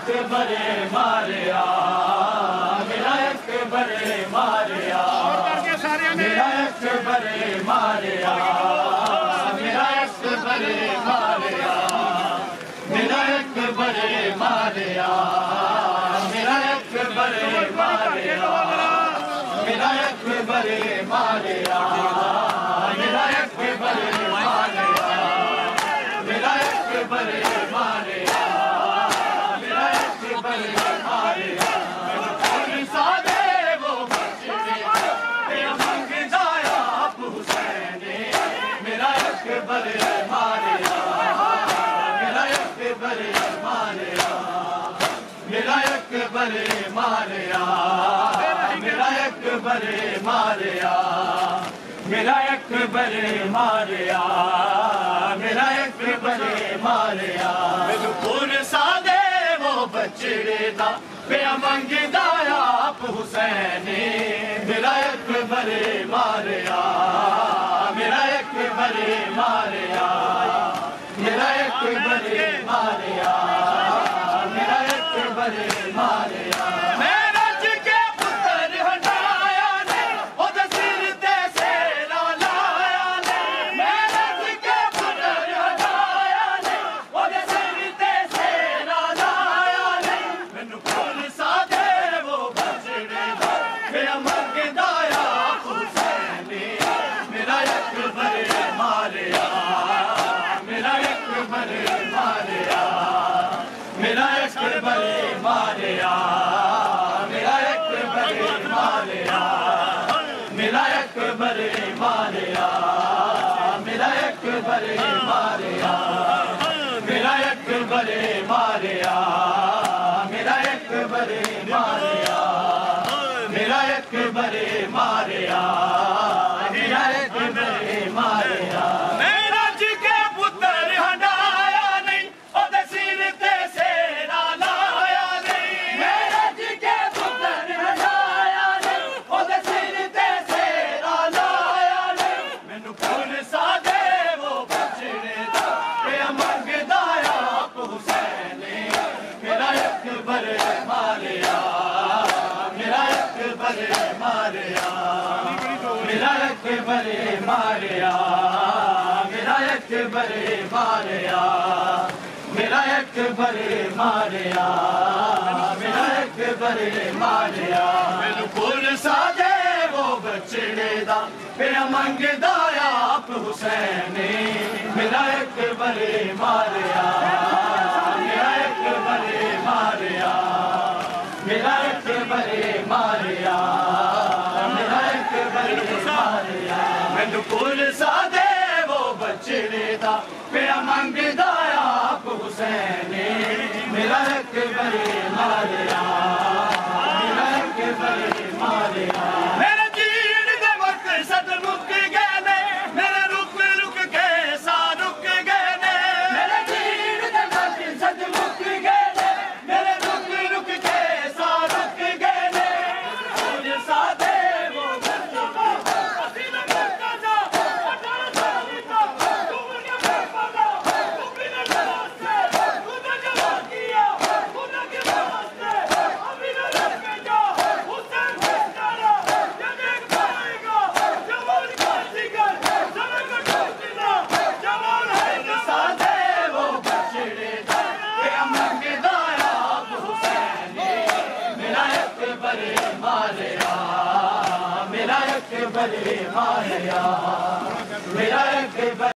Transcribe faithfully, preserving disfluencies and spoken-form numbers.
बरे मारिया मेरा एक बरे मारिया मेरा एक बरे मारिया मेरा एक बरे मारिया मेरा एक बरे मारिया मेरा एक बरे मारिया मेरा एक बरे मारिया मेरा एक बरे मारिया मेरा एक बरे मारिया मेरा एक बरे मारिया सादे वो मंगदाया हुसैने मेरा एक बरे मारिया मेरा एक बरे मारिया मेरा एक बरे मारिया मेरा एक बरे मारिया मेरा एक बरे मारिया मेरा एक बरे मारिया बिल्कुल सादे वो बचड़े दा पिया मंगदाया हुसैने मेरा एक बरे मारिया मेरा एक बरे मारिया मेरा एक बरे मारिया मेरा एक बरे मारिया मेरा एक बरे मारिया मेरा एक बरे मारिया मेरा एक बरे मारिया मेरा एक बरे मारिया मेरा एक बरे मारिया मेरा एक बरे मारिया मेरा एक बरे मारिया मेरा एक बरे मारिया बरे मारिया मेरा एक बरे मारिया मेरा एक बरे मारिया मेरा एक बरे मारिया मेरा एक बरे मारिया मेरा एक बरे मारिया बिल्कुल सादे वो बचड़े दा पिया मंगदाया हुसैने मेरा एक बरे मारिया मेरा एक बरे मारिया मेरा एक बरे मारिया मेरा एक बरे मारिया बिल्कुल सादे वो बचड़े दा पिया मंगदाया हुसैने मेरा एक बरे मारिया मेरा एक बरे मारिया मेरे जीण दे मकसद मुक गए ने मेरे रुक रुक के सा रुक गए ने मेरे जीण दे मकसद मुक गए ने मेरे रुक रुक के सा रुक गए ने फूल सादे वो मेरा एक बरे मारिया मेरा एक